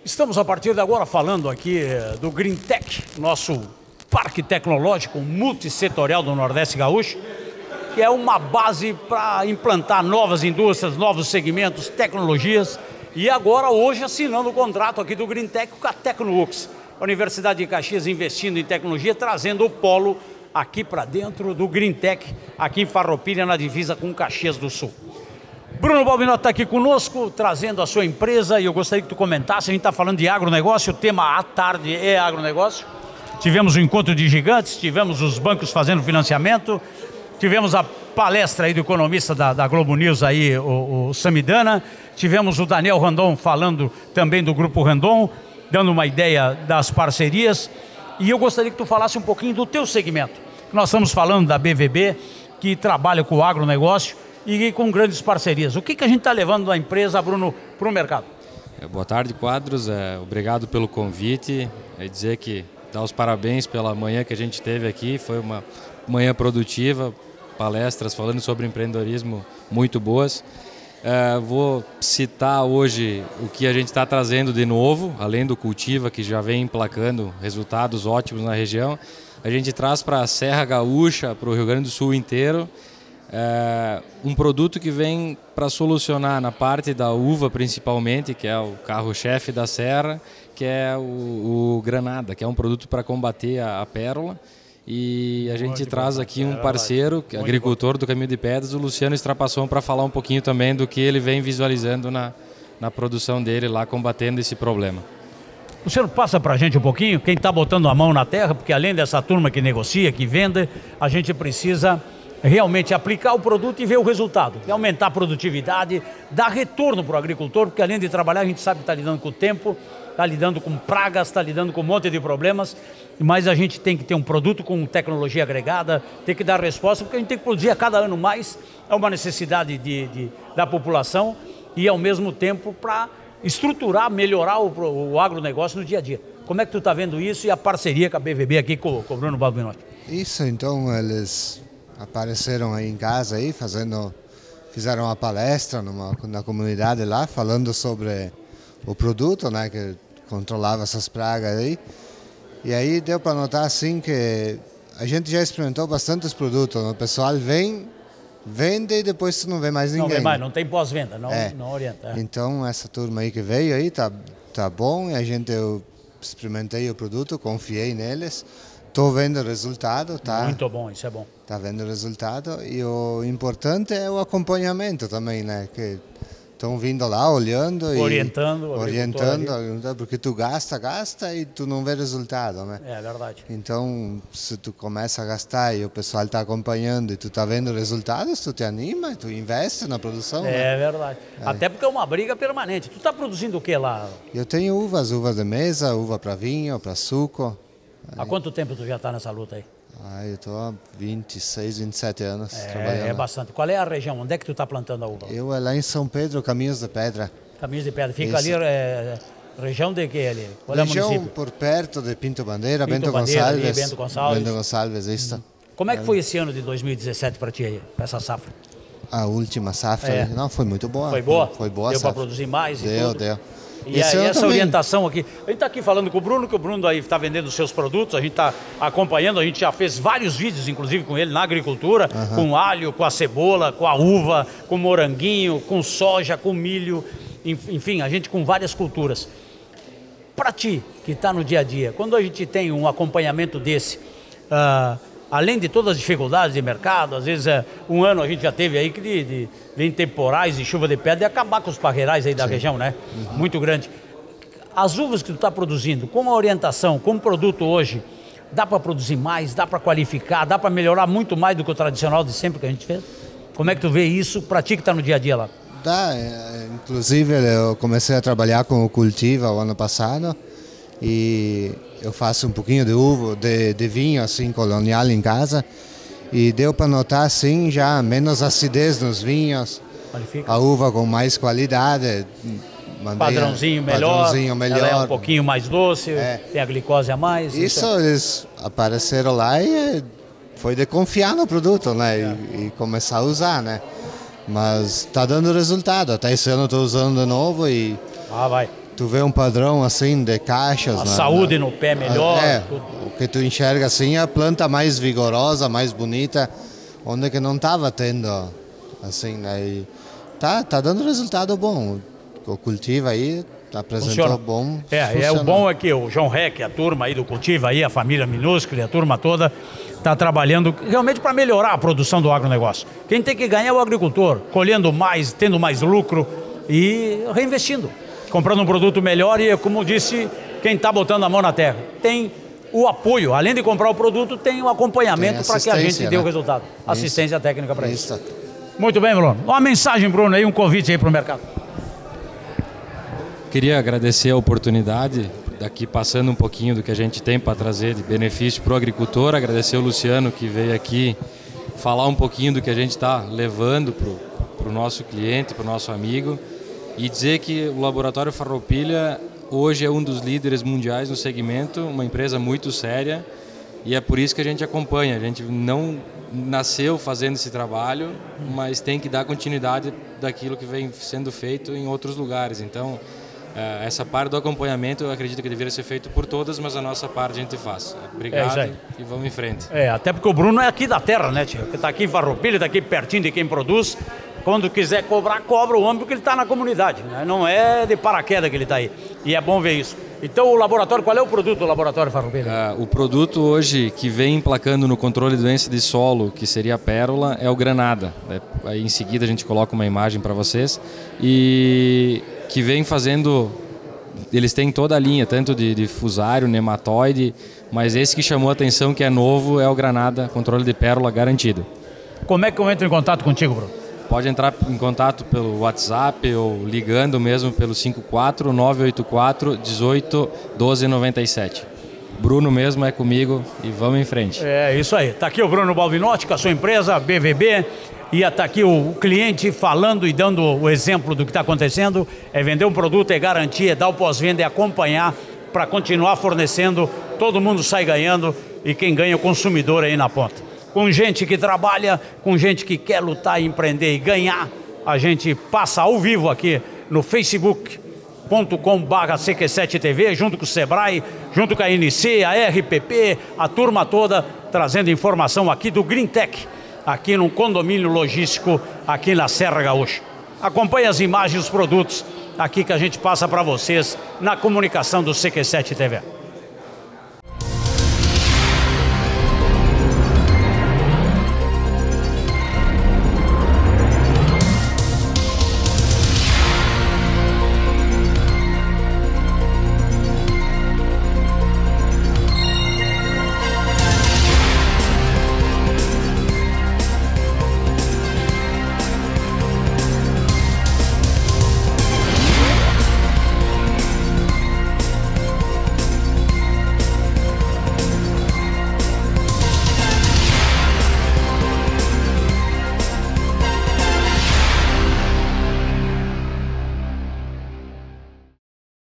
Estamos a partir de agora falando aqui do GreenTech, nosso parque tecnológico multissetorial do Nordeste Gaúcho, que é uma base para implantar novas indústrias, novos segmentos, tecnologias. E agora, hoje, assinando o contrato aqui do GreenTech com a Tecnoux, a Universidade de Caxias investindo em tecnologia, trazendo o polo aqui para dentro do GreenTech, aqui em Farroupilha, na divisa com Caxias do Sul. Bruno Balbinotto está aqui conosco, trazendo a sua empresa, e eu gostaria que tu comentasse. A gente está falando de agronegócio, o tema à tarde é agronegócio. Tivemos o encontro de gigantes, tivemos os bancos fazendo financiamento, tivemos a palestra aí do economista da Globo News, aí, o Samidana, tivemos o Daniel Randon falando também do Grupo Randon, dando uma ideia das parcerias, e eu gostaria que tu falasse um pouquinho do teu segmento. Nós estamos falando da BVB, que trabalha com o agronegócio, e com grandes parcerias. O que a gente está levando da empresa, Bruno, para o mercado? Boa tarde, Quadros. Obrigado pelo convite. Dizer que dar os parabéns pela manhã que a gente teve aqui. Foi uma manhã produtiva, palestras falando sobre empreendedorismo muito boas. Vou citar hoje o que a gente está trazendo de novo, além do Cultiva, que já vem emplacando resultados ótimos na região. A gente traz para a Serra Gaúcha, para o Rio Grande do Sul inteiro, um produto que vem para solucionar na parte da uva principalmente, que é o carro-chefe da serra, que é o Granada, que é um produto para combater a pérola. E a gente traz aqui um parceiro, agricultor do Caminho de Pedras, o Luciano Estrapasson, para falar um pouquinho também do que ele vem visualizando na produção dele lá, combatendo esse problema. Luciano, passa para a gente um pouquinho, quem está botando a mão na terra, porque além dessa turma que negocia, que vende, a gente precisa realmente aplicar o produto e ver o resultado, e aumentar a produtividade, dar retorno para o agricultor, porque além de trabalhar a gente sabe que está lidando com o tempo, está lidando com pragas, está lidando com um monte de problemas, mas a gente tem que ter um produto com tecnologia agregada, tem que dar resposta, porque a gente tem que produzir a cada ano mais, é uma necessidade da população e ao mesmo tempo para estruturar, melhorar o agronegócio no dia a dia. Como é que tu está vendo isso e a parceria com a BVB aqui com o Bruno Balbinotto? Isso, então eles apareceram aí em casa aí, fizeram uma palestra na comunidade lá, falando sobre o produto, né, que controlava essas pragas aí. E aí deu para notar assim que a gente já experimentou bastante os produtos, né? O pessoal vende e depois tu não vê mais ninguém. Não vê mais, não tem pós-venda, não orienta. Então essa turma aí que veio aí tá bom, e eu experimentei o produto, confiei neles. Estou vendo o resultado, tá? Muito bom, isso é bom. Está vendo o resultado, e o importante é o acompanhamento também, né? Que estão vindo lá, olhando e orientando, porque tu gasta e tu não vê resultado, né? É verdade. Então, se tu começa a gastar e o pessoal está acompanhando e tu está vendo resultados, tu te anima, tu investe na produção. É, né? verdade. Até porque é uma briga permanente. Tu está produzindo o que lá? Eu tenho uvas de mesa, uva para vinho, para suco. Há quanto tempo tu já está nessa luta aí? Eu estou há 26, 27 anos trabalhando. É bastante. Qual é a região? Onde é que tu está plantando a uva? Eu lá em São Pedro, Caminhos de Pedra. Caminhos de Pedra. Fica ali, região de que ali? Qual região é o município? Por perto de Pinto Bandeira, Bento Gonçalves. Bento Gonçalves. Bento Gonçalves, isso. Como é que foi esse ano de 2017 para ti aí, essa safra? A última safra? Não, foi muito boa. Foi boa? Foi boa. Deu para produzir mais e tudo? Deu. E essa orientação aqui, a gente está aqui falando com o Bruno aí está vendendo os seus produtos, a gente está acompanhando, a gente já fez vários vídeos, inclusive com ele, na agricultura, com alho, com a cebola, com a uva, com moranguinho, com soja, com milho, enfim, a gente com várias culturas. Para ti, que está no dia a dia, quando a gente tem um acompanhamento desse, além de todas as dificuldades de mercado, às vezes um ano a gente já teve aí que vem temporais e chuva de pedra e acabar com os parreirais aí da região, né? Muito grande. As uvas que tu está produzindo, com a orientação, como produto hoje, dá para produzir mais, dá para qualificar, dá para melhorar muito mais do que o tradicional de sempre que a gente fez? Como é que tu vê isso para ti que está no dia a dia lá? Dá, inclusive eu comecei a trabalhar com o Cultiva o ano passado e eu faço um pouquinho de uva, de vinho assim colonial em casa, e deu para notar assim já menos acidez nos vinhos, Qualifica. A uva com mais qualidade, padrãozinho melhor, ela é um pouquinho mais doce, tem a glicose a mais. Isso eles apareceram lá e foi de confiar no produto, né, e começar a usar, né, mas está dando resultado, até esse ano estou usando de novo e tu vê um padrão assim de caixas. A saúde no pé melhor. O que tu enxerga assim, a planta mais vigorosa, mais bonita, onde que não estava tendo, assim, né? E tá dando resultado bom. O cultivo aí apresentou Funciona. bom. O bom é que o João Reck, a turma aí do cultivo aí, a família minúscula, a turma toda, está trabalhando realmente para melhorar a produção do agronegócio. Quem tem que ganhar é o agricultor, colhendo mais, tendo mais lucro e reinvestindo, comprando um produto melhor e, como disse, quem está botando a mão na terra. Tem o apoio, além de comprar o produto, tem o acompanhamento para que a gente dê o resultado. Assistência técnica para isso. Muito bem, Bruno. Uma mensagem, Bruno, aí, um convite aí para o mercado. Queria agradecer a oportunidade, daqui passando um pouquinho do que a gente tem para trazer de benefício para o agricultor, agradecer o Luciano que veio aqui falar um pouquinho do que a gente está levando para o nosso cliente, para o nosso amigo, e dizer que o Laboratório Farroupilha hoje é um dos líderes mundiais no segmento, uma empresa muito séria, e é por isso que a gente acompanha. A gente não nasceu fazendo esse trabalho, mas tem que dar continuidade daquilo que vem sendo feito em outros lugares. Então, essa parte do acompanhamento eu acredito que deveria ser feito por todas, mas a nossa parte a gente faz. Obrigado e vamos em frente. Até porque o Bruno é aqui da terra, né, tio? Está aqui em Farroupilha, está aqui pertinho de quem produz. Quando quiser cobrar, cobra o homem porque ele está na comunidade, né? Não é de paraquedas que ele está aí. E é bom ver isso. Então o laboratório, qual é o produto do Laboratório Farroupilha? O produto hoje que vem emplacando no controle de doença de solo, que seria a pérola, é o Granada. Aí em seguida a gente coloca uma imagem para vocês. E que vem fazendo, eles têm toda a linha, tanto de fusário, nematóide, mas esse que chamou a atenção, que é novo, é o Granada, controle de pérola garantido. Como é que eu entro em contato contigo, Bruno? Pode entrar em contato pelo WhatsApp ou ligando mesmo pelo 54 984 18 12 97. Bruno mesmo é comigo e vamos em frente. É isso aí. Está aqui o Bruno Balvinotti com a sua empresa, BVB. E está aqui o cliente falando e dando o exemplo do que está acontecendo. É vender um produto, é garantia, é dar o pós-venda, é acompanhar para continuar fornecendo. Todo mundo sai ganhando e quem ganha é o consumidor aí na ponta. Com gente que trabalha, com gente que quer lutar, empreender e ganhar, a gente passa ao vivo aqui no facebook.com/CQ7TV, junto com o Sebrae, junto com a NC, a RPP, a turma toda, trazendo informação aqui do GreenTech, aqui num condomínio logístico, aqui na Serra Gaúcha. Acompanhe as imagens dos produtos aqui que a gente passa para vocês na comunicação do CQ7 TV.